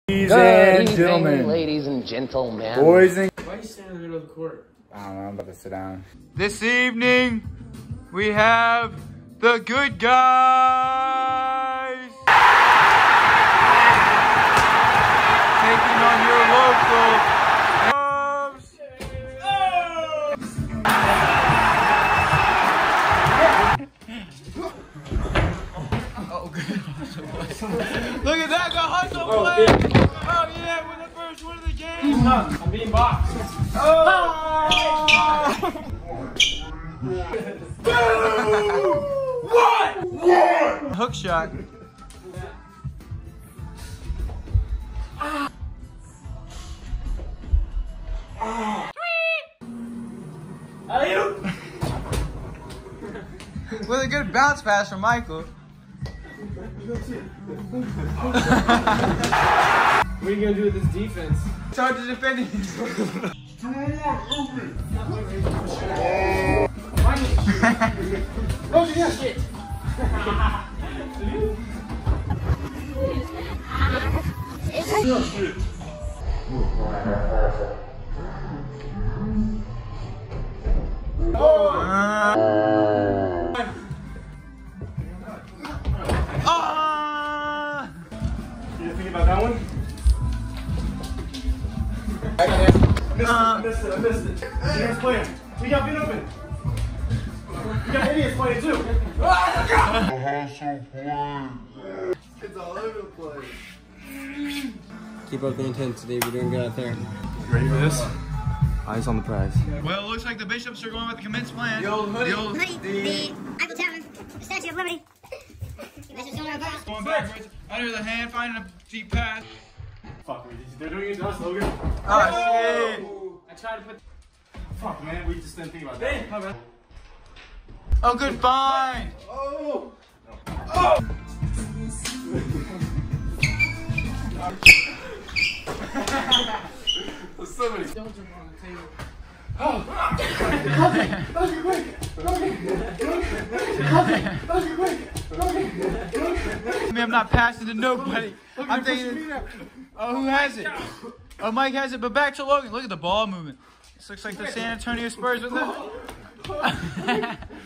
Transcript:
Ladies and gentlemen. Boys and... Why are you standing in the middle of the court? I don't know, I'm about to sit down. This evening, we have the good guys taking on your local Cubs. Oh, good. Look at that, the hustle play. Oh, yeah, we're the first one of the game. I'm being boxed. Oh! What? Hook shot. With a good bounce pass from Michael. What are you gonna do with this defense? It's hard to defend it. Oh, yeah, shit. You think about that one? I missed it. Here's playing. We got beat open. We got idiots playing too. It's all over the place. Keep up the intensity. We're doing good out there. Ready for this? Eyes on the prize. Well, it looks like the Bishops are going with the commence plan. The old hoodie. The Eiffel Tower, the Statue of Liberty. That's just going across. Going backwards, under the hand, finding a deep pass. Fuck, they're doing it to us, Logan. Oh, shit. I tried to put... Fuck, man, we just didn't think about that. Hey, Oh, good find. oh! Oh! Somebody. Don't jump on the table. Oh! Logan, quick! Logan, quick! I mean, I'm not passing to nobody. I'm taking it. Oh, who has it? Oh, Mike has it, but back to Logan. Look at the ball movement. This looks like the San Antonio Spurs with the...